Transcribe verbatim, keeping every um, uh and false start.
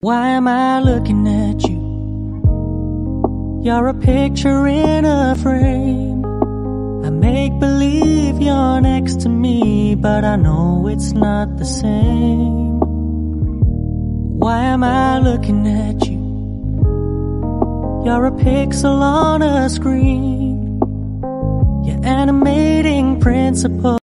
Why am I looking at you? You're a picture in a frame. I make believe you're next to me, but I know it's not the same. Why am I looking at you? You're a pixel on a screen. You're animating principle.